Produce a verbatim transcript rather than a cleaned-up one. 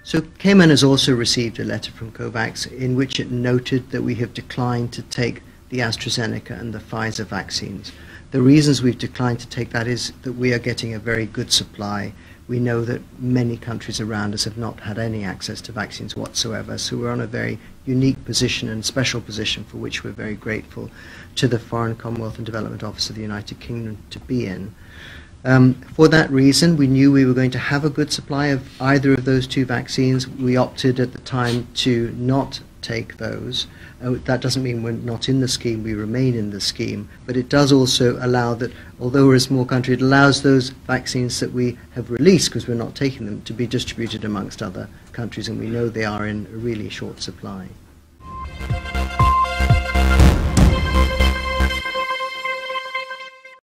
So Cayman has also received a letter from COVAX in which it noted that we have declined to take the AstraZeneca and the Pfizer vaccines. The reasons we've declined to take that is that we are getting a very good supply. We know that many countries around us have not had any access to vaccines whatsoever, so we're on a very unique position and special position for which we're very grateful to the Foreign, Commonwealth and Development Office of the United Kingdom to be in. Um, for that reason, we knew we were going to have a good supply of either of those two vaccines. We opted at the time to not take those. Uh, that doesn't mean we're not in the scheme, we remain in the scheme, but it does also allow that, although we're a small country, it allows those vaccines that we have released, because we're not taking them, to be distributed amongst other countries, and we know they are in a really short supply.